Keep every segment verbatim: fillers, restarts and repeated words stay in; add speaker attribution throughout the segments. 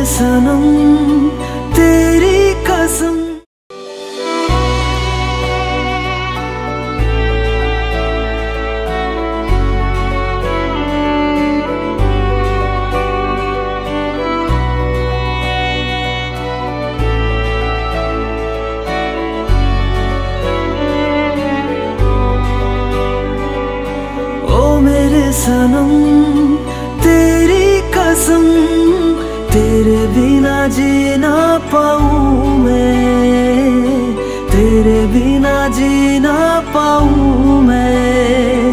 Speaker 1: सनम तेरी कसम। ओ मेरे सनम तेरी कसम, तेरे बिना जी ना पाऊं मैं, तेरे बिना जी ना पाऊं मैं।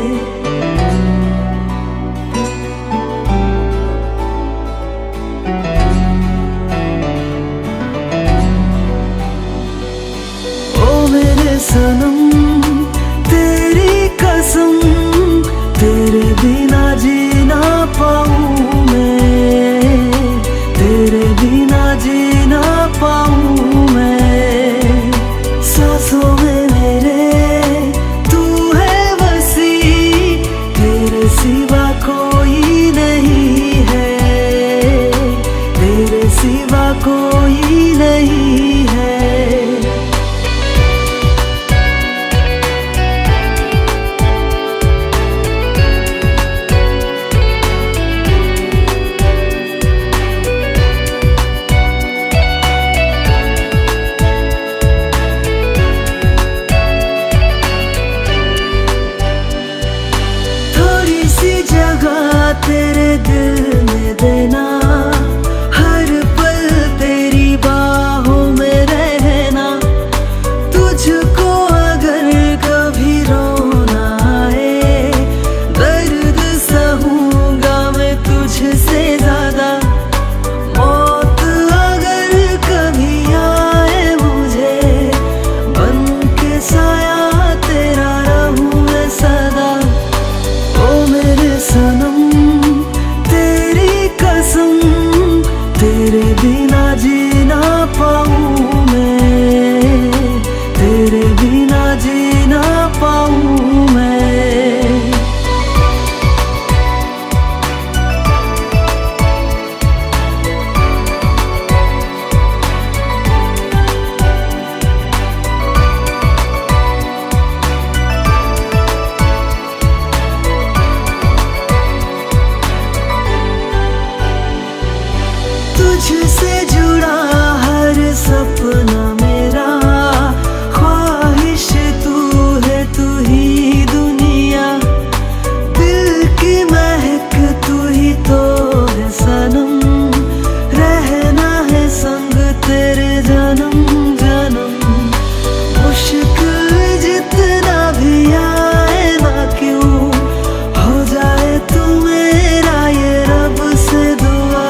Speaker 1: ओ मेरे सनम तेरी कसम, तेरे बिना जी ना पाऊं मैं, तेरे बिना जी ना पाऊं मैं। सांसों में मेरे तू है बसी, तेरे सिवा कोई नहीं है, तेरे सिवा कोई नहीं है। तेरे दिल में देना, हर पल तेरी बाहों में रहना। तुझको अगर कभी रोना आए, दर्द सहूंगा मैं तुझसे ज्यादा। मौत अगर कभी आए मुझे, बन के साया तेरा रहूं मैं सदा। ओ मेरे सनम तेरे बिना जी ना पाऊं मैं, तेरे बिना जी ना पाऊं मैं। तुझसे जुड़ा हर सपना मेरा, ख्वाहिश तू है तू ही दुनिया। दिल की महक तू ही तो है सनम, रहना है संग तेरे जन्म जन्म। मुश्किल जितना भी आए ना क्यों, हो जाए तू मेरा ये रब से दुआ।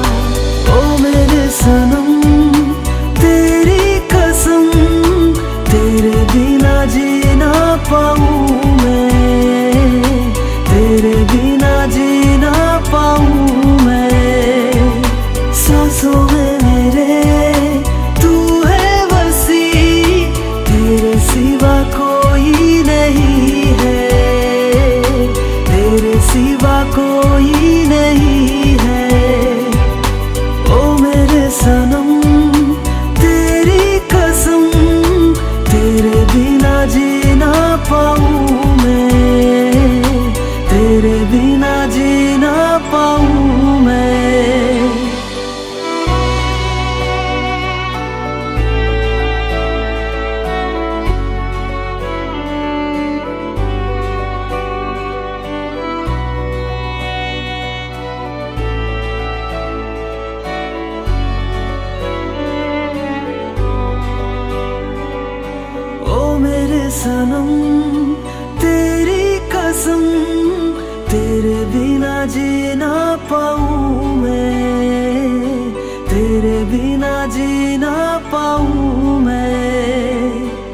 Speaker 1: सनम तेरी कसम, तेरे बिना जी ना पाऊं मैं, तेरे बिना जी ना पाऊं मैं। सांसों में मेरे तू है बसी, तेरे सिवा कोई नहीं है, तेरे सिवा कोई नहीं है। सनम तेरी कसम, तेरे बिना जी ना पाऊं मैं, तेरे बिना जी ना पाऊं मैं। मेरे सनम तेरी कसम, तेरे बिना जी ना पाऊं मैं, तेरे बिना जी ना पाऊं मैं।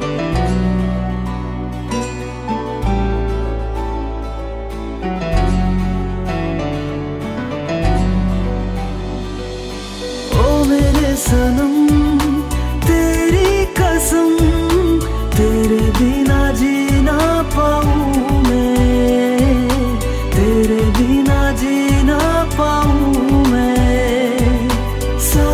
Speaker 1: ओ मेरे सनम तेरी कसम, तेरे बिना जी ना पाऊं मैं, तेरे बिना जी ना पाऊं मैं।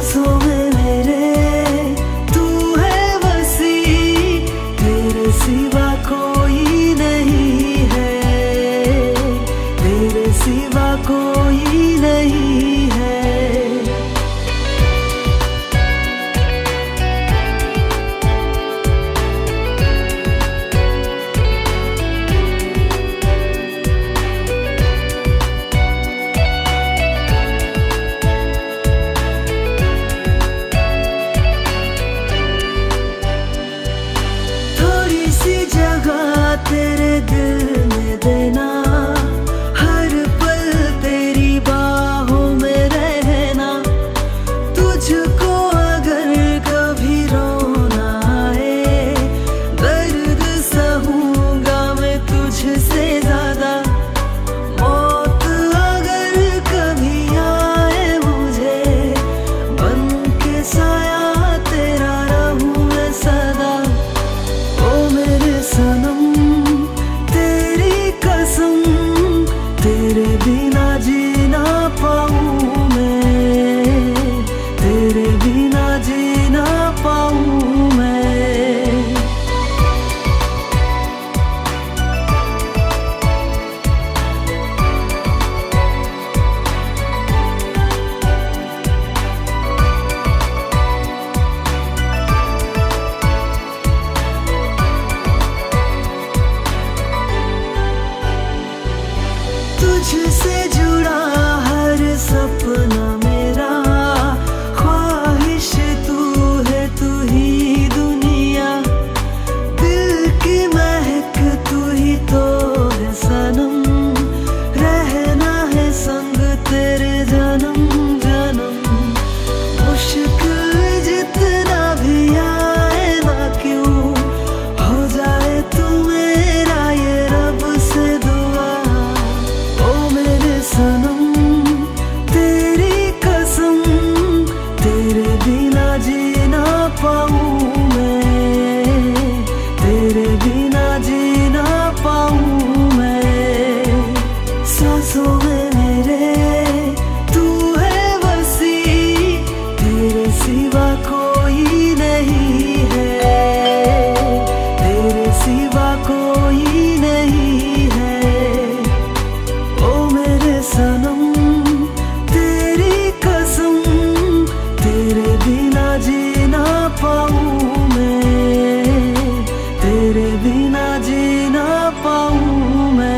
Speaker 1: सिवा कोई नहीं है, तेरे सिवा कोई नहीं है। ओ मेरे सनम तेरी कसम, तेरे बिना जी ना पाऊं मैं, तेरे बिना जी ना पाऊं मैं।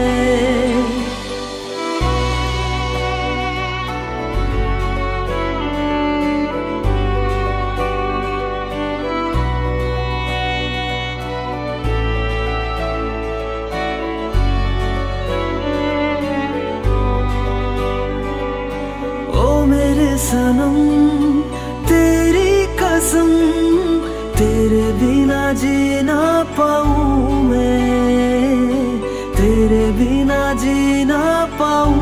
Speaker 1: मेरे सनम तेरी कसम, तेरे बिना जी ना पाऊं मैं, तेरे बिना जी ना पाऊं।